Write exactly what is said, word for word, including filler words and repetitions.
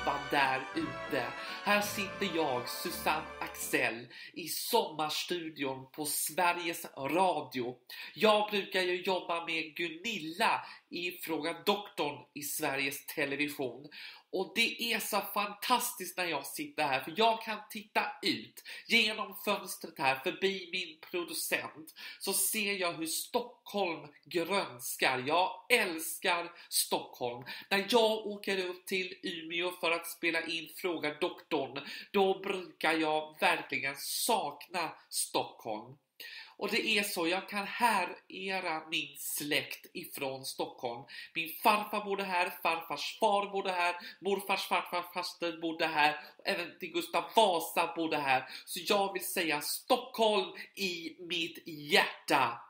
allihopa där ute. Här sitter jag, Susanne Axel, i sommarstudion på Sveriges Radio. Jag brukar ju jobba med Gunilla i Fråga Doktorn i Sveriges Television. Och det är så fantastiskt när jag sitter här, för jag kan titta ut genom fönstret här förbi min producent, så ser jag hur Stockholm grönskar. Jag älskar Stockholm. När jag åker upp till Umeå för att spela in Fråga Doktorn, då brukar jag verkligen sakna Stockholm. Och det är så, jag kan härera min släkt ifrån Stockholm. Min farfar bodde här, farfars far bodde här, morfars farfars faster bodde här, och även till Gustav Vasa bodde här. Så jag vill säga Stockholm i mitt hjärta.